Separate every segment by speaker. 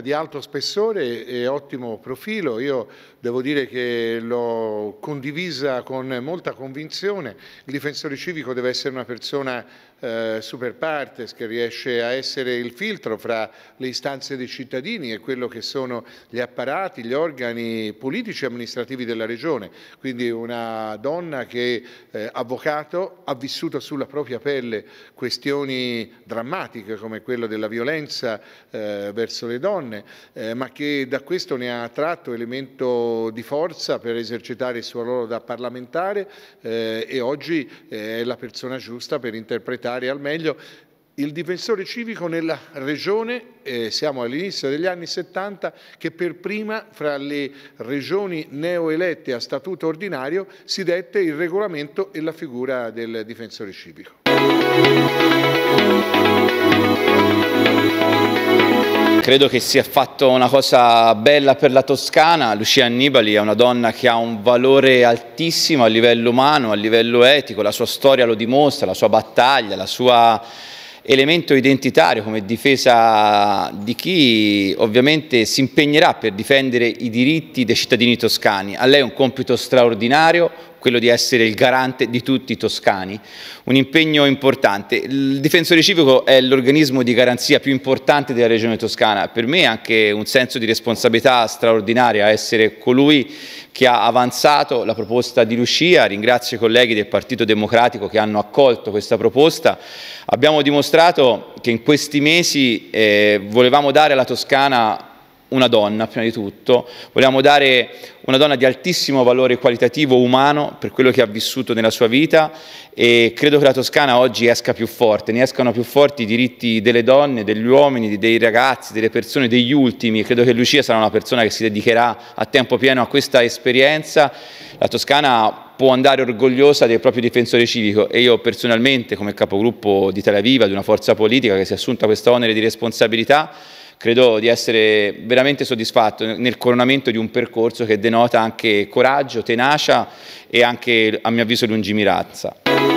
Speaker 1: di alto spessore e ottimo profilo. Io devo dire che l'ho condivisa con molta convinzione. Il difensore civico deve essere una persona super partes, che riesce a essere il filtro fra le istanze dei cittadini e quello che sono gli apparati, gli organi politici e amministrativi della Regione. Quindi una donna che, avvocato, ha vissuto sulla propria pelle questioni drammatiche come quello della violenza verso le donne, ma che da questo ne ha tratto elemento di forza per esercitare il suo ruolo da parlamentare e oggi è la persona giusta per interpretare al meglio il difensore civico nella Regione, siamo all'inizio degli anni 70, che per prima fra le regioni neoelette a statuto ordinario si dette il regolamento e la figura del difensore civico.
Speaker 2: Credo che sia fatto una cosa bella per la Toscana. Lucia Annibali è una donna che ha un valore altissimo a livello umano, a livello etico, la sua storia lo dimostra, la sua battaglia, la sua elemento identitario come difesa di chi ovviamente si impegnerà per difendere i diritti dei cittadini toscani. A lei è un compito straordinario, quello di essere il garante di tutti i toscani, un impegno importante. Il difensore civico è l'organismo di garanzia più importante della Regione Toscana. Per me è anche un senso di responsabilità straordinaria essere colui che ha avanzato la proposta di Lucia. Ringrazio i colleghi del Partito Democratico che hanno accolto questa proposta. Abbiamo dimostrato che in questi mesi volevamo dare alla Toscana una donna, prima di tutto, volevamo dare una donna di altissimo valore qualitativo umano per quello che ha vissuto nella sua vita, e credo che la Toscana oggi esca più forte, ne escano più forti i diritti delle donne, degli uomini, dei ragazzi, delle persone, degli ultimi. Credo che Lucia sarà una persona che si dedicherà a tempo pieno a questa esperienza. La Toscana può andare orgogliosa del proprio difensore civico, e io personalmente, come capogruppo di Italia Viva, di una forza politica che si è assunta questo onere di responsabilità, credo di essere veramente soddisfatto nel coronamento di un percorso che denota anche coraggio, tenacia e anche, a mio avviso, lungimiranza.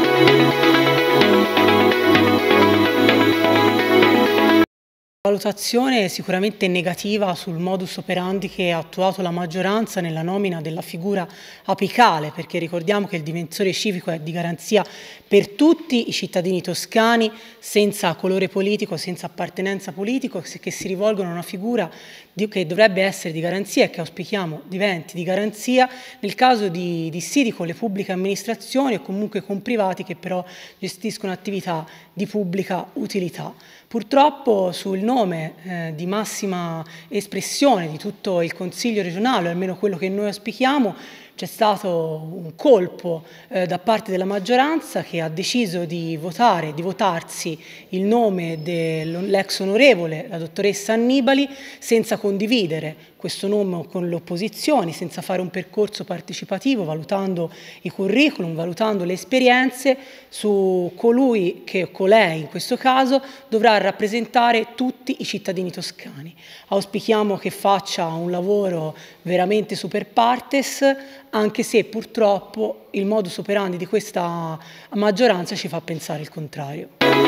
Speaker 3: Valutazione sicuramente negativa sul modus operandi che ha attuato la maggioranza nella nomina della figura apicale, perché ricordiamo che il difensore civico è di garanzia per tutti i cittadini toscani, senza colore politico, senza appartenenza politica, che si rivolgono a una figura che dovrebbe essere di garanzia e che auspichiamo diventi di garanzia nel caso di dissidi con le pubbliche amministrazioni o comunque con privati che però gestiscono attività di pubblica utilità. Purtroppo sul nome di massima espressione di tutto il Consiglio regionale, almeno quello che noi auspichiamo, c'è stato un colpo da parte della maggioranza che ha deciso di votarsi il nome dell'ex onorevole, la dottoressa Annibali, senza condividere questo nome con le opposizioni, senza fare un percorso partecipativo, valutando i curriculum, valutando le esperienze su colui che, colei in questo caso, dovrà rappresentare tutti i cittadini toscani. Auspichiamo che faccia un lavoro veramente super partes, anche se purtroppo il modus operandi di questa maggioranza ci fa pensare il contrario.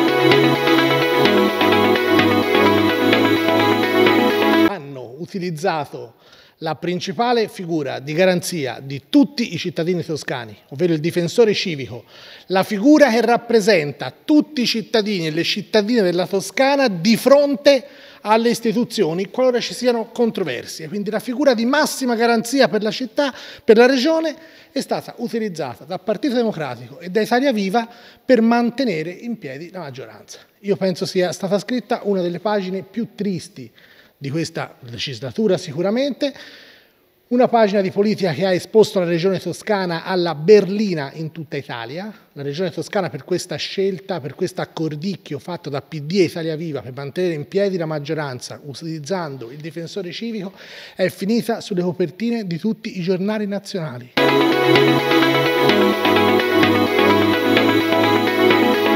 Speaker 4: Hanno utilizzato la principale figura di garanzia di tutti i cittadini toscani, ovvero il difensore civico, la figura che rappresenta tutti i cittadini e le cittadine della Toscana di fronte alle istituzioni qualora ci siano controversie. Quindi la figura di massima garanzia per la città, per la regione, è stata utilizzata dal Partito Democratico e da Italia Viva per mantenere in piedi la maggioranza. Io penso sia stata scritta una delle pagine più tristi di questa legislatura sicuramente, una pagina di politica che ha esposto la regione toscana alla berlina in tutta Italia. La regione toscana, per questa scelta, per questo accordicchio fatto da PD e Italia Viva per mantenere in piedi la maggioranza utilizzando il difensore civico, è finita sulle copertine di tutti i giornali nazionali.
Speaker 5: Noi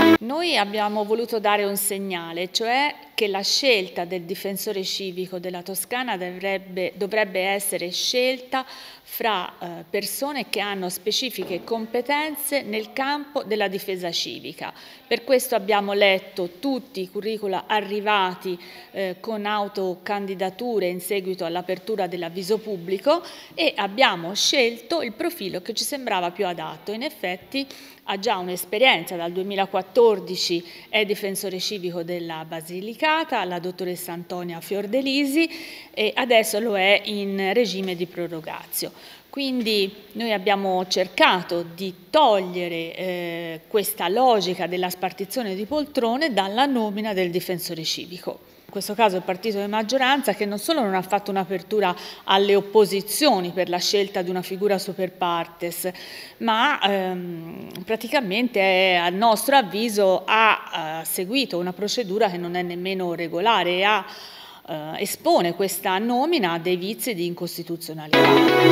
Speaker 5: Noi abbiamo voluto dare un segnale, cioè che la scelta del difensore civico della Toscana dovrebbe essere scelta fra persone che hanno specifiche competenze nel campo della difesa civica. Per questo abbiamo letto tutti i curricula arrivati con autocandidature in seguito all'apertura dell'avviso pubblico e abbiamo scelto il profilo che ci sembrava più adatto. In effetti ha già un'esperienza, dal 2014 è difensore civico della Basilicata, la dottoressa Antonia Fiordelisi, e adesso lo è in regime di prorogatio. Quindi noi abbiamo cercato di togliere questa logica della spartizione di poltrone dalla nomina del difensore civico. In questo caso il partito di maggioranza, che non solo non ha fatto un'apertura alle opposizioni per la scelta di una figura super partes, ma praticamente a nostro avviso ha seguito una procedura che non è nemmeno regolare e espone questa nomina a dei vizi di incostituzionalità.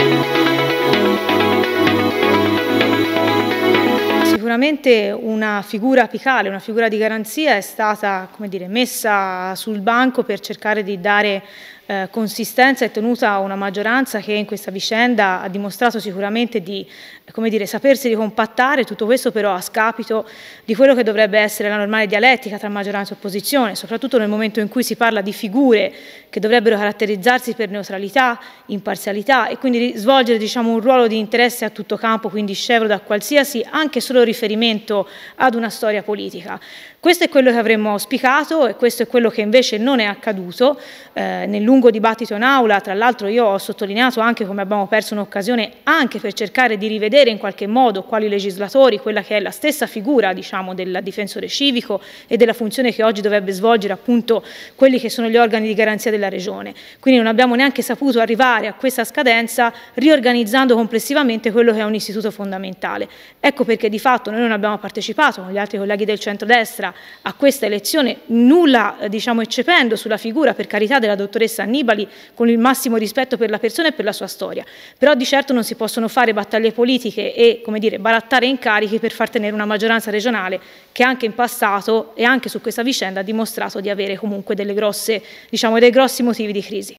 Speaker 6: Sicuramente una figura apicale, una figura di garanzia è stata, come dire, messa sul banco per cercare di dare consistenza e tenuta a una maggioranza che in questa vicenda ha dimostrato sicuramente di, come dire, sapersi ricompattare, tutto questo però a scapito di quello che dovrebbe essere la normale dialettica tra maggioranza e opposizione, soprattutto nel momento in cui si parla di figure che dovrebbero caratterizzarsi per neutralità, imparzialità e quindi svolgere, diciamo, un ruolo di interesse a tutto campo, quindi scevro da qualsiasi anche solo riferimento ad una storia politica. Questo è quello che avremmo auspicato e questo è quello che invece non è accaduto. Nel lungo dibattito in aula, tra l'altro io ho sottolineato anche come abbiamo perso un'occasione anche per cercare di rivedere in qualche modo quali legislatori quella che è la stessa figura, diciamo, del difensore civico e della funzione che oggi dovrebbe svolgere appunto quelli che sono gli organi di garanzia della Regione. Quindi non abbiamo neanche saputo arrivare a questa scadenza riorganizzando complessivamente quello che è un istituto fondamentale. Ecco perché di fatto noi non abbiamo partecipato con gli altri colleghi del centrodestra a questa elezione, nulla diciamo eccependo sulla figura, per carità, della dottoressa Annibali, con il massimo rispetto per la persona e per la sua storia. Però di certo non si possono fare battaglie politiche e, come dire, barattare incarichi per far tenere una maggioranza regionale che anche in passato e anche su questa vicenda ha dimostrato di avere comunque delle grosse, diciamo, dei grossi motivi di crisi.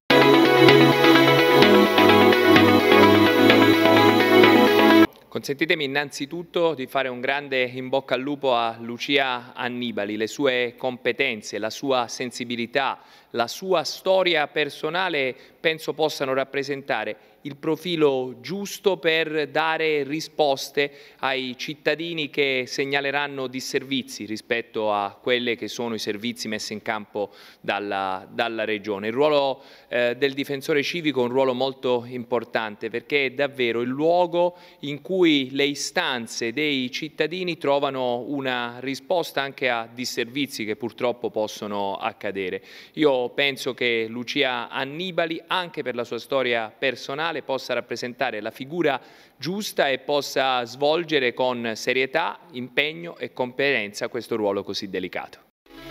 Speaker 7: Consentitemi innanzitutto di fare un grande in bocca al lupo a Lucia Annibali, le sue competenze, la sua sensibilità, la sua storia personale penso possano rappresentare il profilo giusto per dare risposte ai cittadini che segnaleranno disservizi rispetto a quelle che sono i servizi messi in campo dalla Regione. Il ruolo del difensore civico è un ruolo molto importante perché è davvero il luogo in cui le istanze dei cittadini trovano una risposta anche a disservizi che purtroppo possono accadere. Io penso che Lucia Annibali, anche per la sua storia personale, possa rappresentare la figura giusta e possa svolgere con serietà, impegno e competenza questo ruolo così delicato.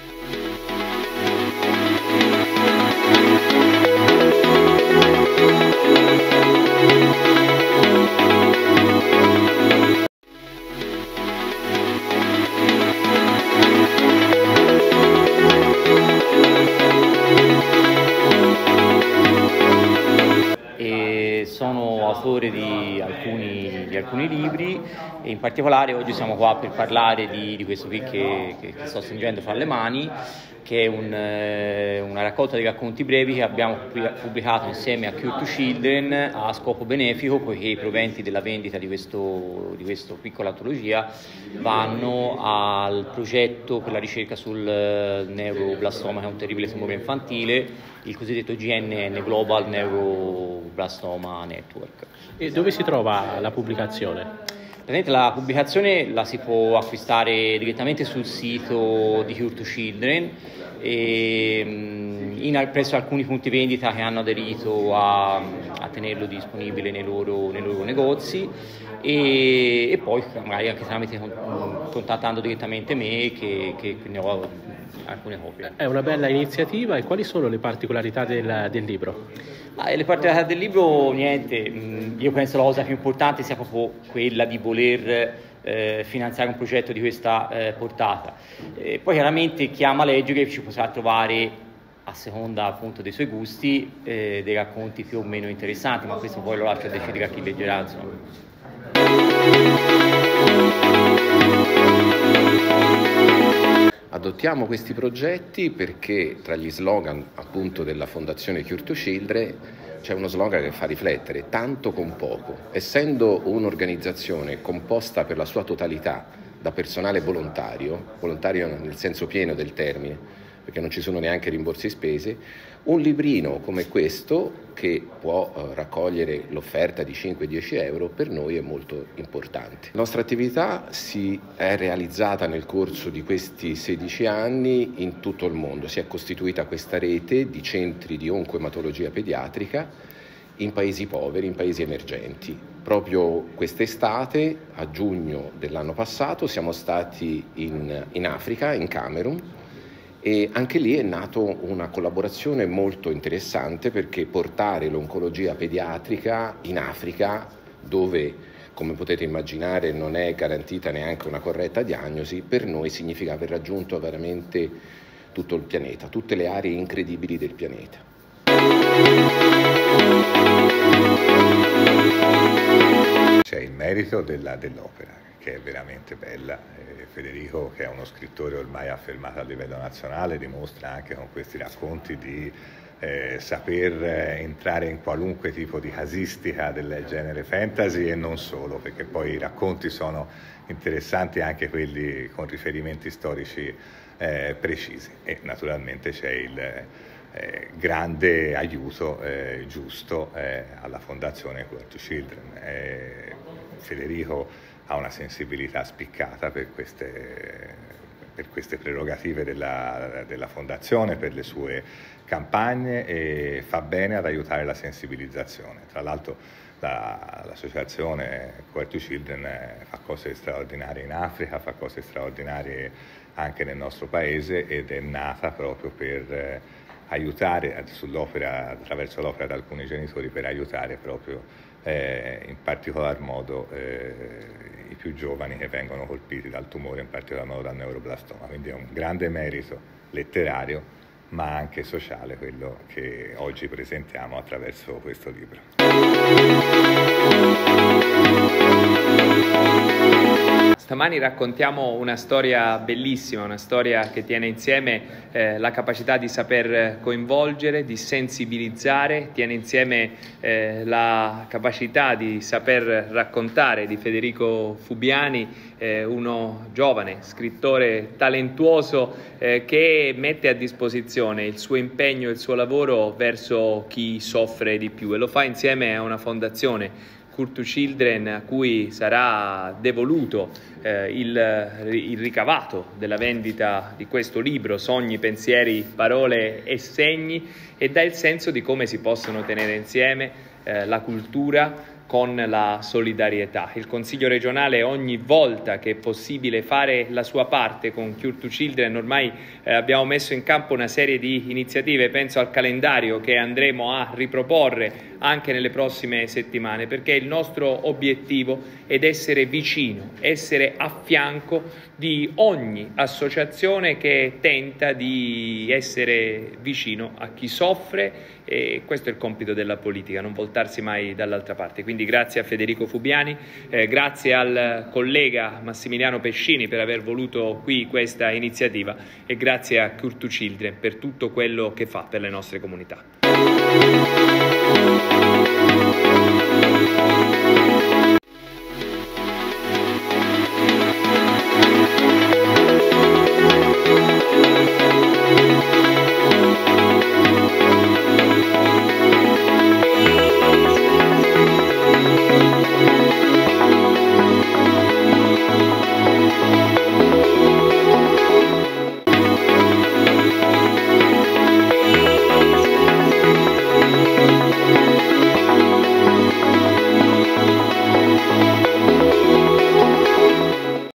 Speaker 8: Sono autore di alcuni libri e in particolare oggi siamo qua per parlare di questo qui che sto stringendo fra le mani, che è una raccolta di racconti brevi che abbiamo pubblicato insieme a Cure to Children a scopo benefico, poiché i proventi della vendita di questa piccola antologia vanno al progetto per la ricerca sul neuroblastoma, che è un terribile tumore infantile, il cosiddetto GNN, Global Neuroblastoma Network.
Speaker 9: E dove si trova la pubblicazione?
Speaker 8: La pubblicazione la si può acquistare direttamente sul sito di Cure to Children e presso alcuni punti vendita che hanno aderito a tenerlo disponibile nei loro negozi e poi magari anche tramite contattando direttamente me che ne ho alcune copie.
Speaker 9: È una bella iniziativa. E quali sono le particolarità del libro?
Speaker 8: Le particolarità del libro, niente, io penso la cosa più importante sia proprio quella di voler finanziare un progetto di questa portata. Poi chiaramente chi ama leggere ci potrà trovare, a seconda appunto dei suoi gusti, dei racconti più o meno interessanti, ma questo poi lo lascio a decidere a chi leggerà, insomma.
Speaker 10: Adottiamo questi progetti perché tra gli slogan appunto della Fondazione Cure to Children c'è uno slogan che fa riflettere: tanto con poco. Essendo un'organizzazione composta per la sua totalità da personale volontario nel senso pieno del termine, perché non ci sono neanche rimborsi spese, un librino come questo, che può raccogliere l'offerta di 5-10 euro, per noi è molto importante. La nostra attività si è realizzata nel corso di questi 16 anni in tutto il mondo. Si è costituita questa rete di centri di oncoematologia pediatrica in paesi poveri, in paesi emergenti. Proprio quest'estate, a giugno dell'anno passato, siamo stati in Africa, in Camerun, e anche lì è nata una collaborazione molto interessante, perché portare l'oncologia pediatrica in Africa, dove, come potete immaginare, non è garantita neanche una corretta diagnosi, per noi significa aver raggiunto veramente tutto il pianeta, tutte le aree incredibili del pianeta.
Speaker 11: C'è il merito dell'opera, che è veramente bella. Federico, che è uno scrittore ormai affermato a livello nazionale, dimostra anche con questi racconti di saper entrare in qualunque tipo di casistica del genere fantasy, e non solo, perché poi i racconti sono interessanti anche quelli con riferimenti storici precisi, e naturalmente c'è il grande aiuto giusto alla Fondazione Cure to Children. Federico ha una sensibilità spiccata per queste prerogative della Fondazione, per le sue campagne, e fa bene ad aiutare la sensibilizzazione. Tra l'altro l'associazione Cure to Children fa cose straordinarie in Africa, fa cose straordinarie anche nel nostro paese, ed è nata proprio per aiutare attraverso l'opera di alcuni genitori, per aiutare proprio in particolar modo i più giovani che vengono colpiti dal tumore, in particolar modo dal neuroblastoma. Quindi è un grande merito letterario, ma anche sociale, quello che oggi presentiamo attraverso questo libro.
Speaker 7: Stamani raccontiamo una storia bellissima, una storia che tiene insieme la capacità di saper coinvolgere, di sensibilizzare, tiene insieme la capacità di saper raccontare di Federico Fubiani, uno giovane scrittore talentuoso che mette a disposizione il suo impegno e il suo lavoro verso chi soffre di più, e lo fa insieme a una fondazione, Cure to Children, a cui sarà devoluto il ricavato della vendita di questo libro, Sogni, pensieri, parole e segni, e dà il senso di come si possono tenere insieme la cultura con la solidarietà. Il Consiglio regionale, ogni volta che è possibile, fare la sua parte con Cure to Children. Ormai abbiamo messo in campo una serie di iniziative, penso al calendario che andremo a riproporre anche nelle prossime settimane, perché il nostro obiettivo è essere vicino, essere a fianco di ogni associazione che tenta di essere vicino a chi soffre, e questo è il compito della politica, non voltarsi mai dall'altra parte. Quindi grazie a Federico Fubiani, grazie al collega Massimiliano Pescini per aver voluto qui questa iniziativa, e grazie a Cure to Children per tutto quello che fa per le nostre comunità.